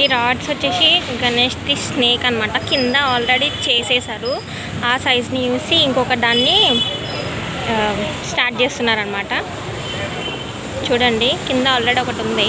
ఈ రాడ్స్ వచ్చేసి Ganesh the snake అనమాట. కింద ఆల్రెడీ చేసేసారు. ఆ సైజ్ని చూసి ఇంకొక దాన్ని స్టార్ట్ చేస్తున్నారనమాట. చూడండి కింద ఆల్రెడీ ఒకటి ఉంది.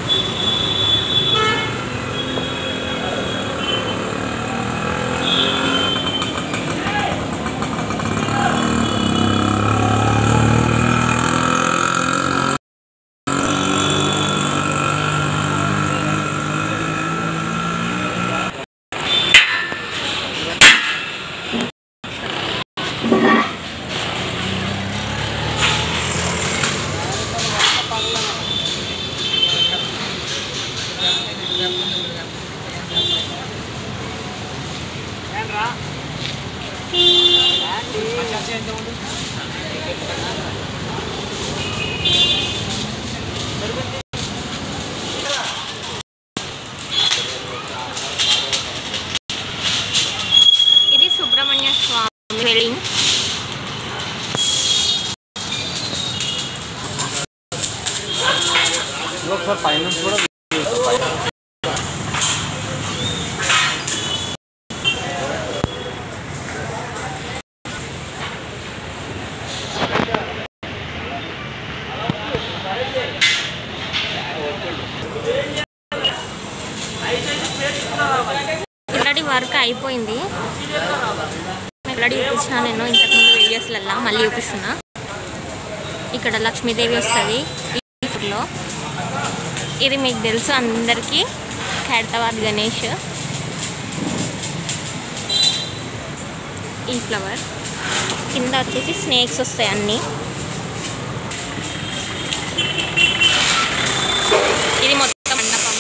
ఇది Subrahmanya Swamy welding. Already work అయిపోయింది. ఆల్రెడీ చూపించిన నేను ఇంతకుముందు వీడియోస్లలో, మళ్ళీ చూపిస్తున్నా. ఇక్కడ లక్ష్మీదేవి వస్తుంది ఈ ఫుడ్లో. ఇది మీకు తెలుసు అందరికీ, ఖైరతాబాద్ గణేష్. ఈ ఫ్లవర్ కింద వచ్చేసి స్నేక్స్ వస్తాయి అన్నీ. ఇది మొత్తం మండపం.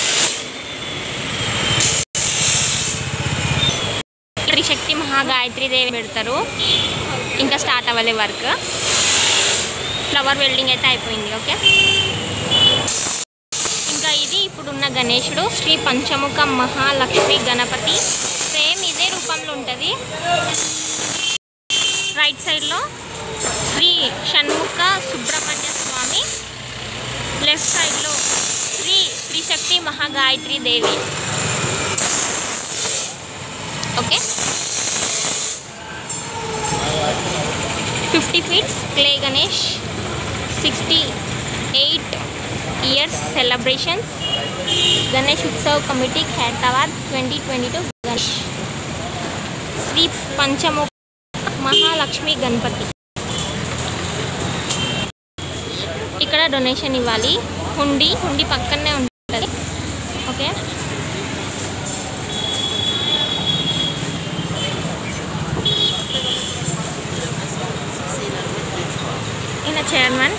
త్రిశక్తి మహాగాయత్రి దేవి పెడతారు. ఇంకా స్టార్ట్ అవ్వలే వర్క్. ఫ్లవర్ వెల్డింగ్ అయితే అయిపోయింది. ఓకే, ఇంకా ఇది ఇప్పుడున్న గణేశుడు శ్రీ పంచముఖ మహాలక్ష్మి గణపతి. సేమ్ ఇదే రూపంలో ఉంటుంది. రైట్ సైడ్లో శ్రీ షణ్ముఖ సుబ్రహ్మణ్య స్వామి, లెఫ్ట్ సైడ్లో Sri Trishakti Mahagayatri Devi. Okay, 50 feet clay Ganesh, 68 years celebrations. Ganesh Utsav Committee, Khairatabad, 2022. Ganesh Sri Panchamukha Mahalakshmi Ganpati. ఇక్కడ డొనేషన్ ఇవ్వాలి. హుండీ పక్కనే ఉంటుంది. ఓకే, ఈయన chairman.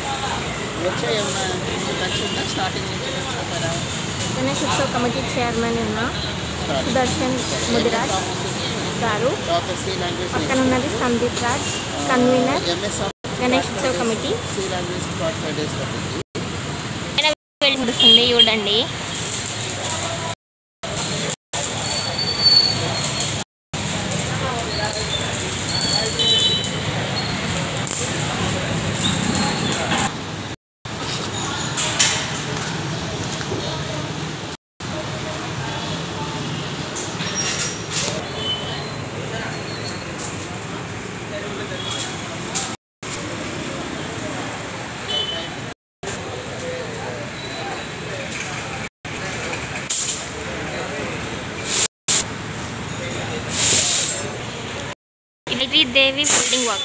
Ganesh Utsav committee chairman ఉన్న సుదర్శన్ ముదిరాజ్ గారు. పక్కన ఉన్నది సందీప్ రాజ్, కన్వీనర్ గణేష్ ఉత్సవ్ కమిటీ. ముడుస్తుంది చూడండి. Devi building work.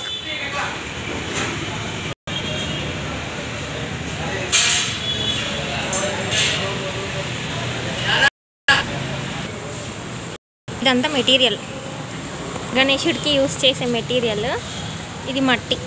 ఇదంతా మెటీరియల్, గణేశుడికి యూజ్ చేసే మెటీరియల్. ఇది మట్టి.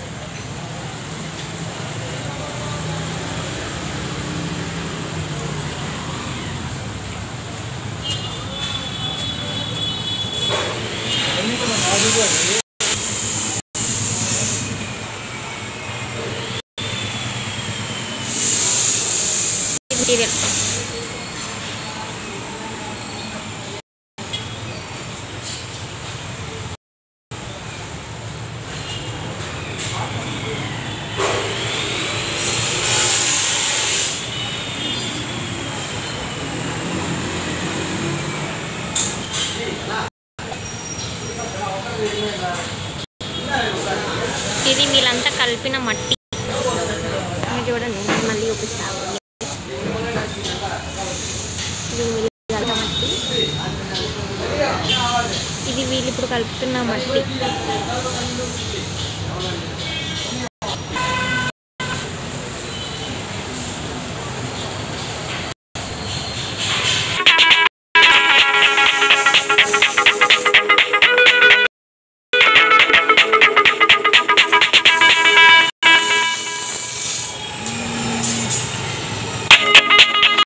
మెటీరియల్ ఇది వీళ్ళంతా కలిపిన మట్టి. మీరు చూడండి, నేను మళ్ళీ చూపిస్తాను. మట్టి ఇది వీళ్ళు ఇప్పుడు కలుపుతున్న మట్టి.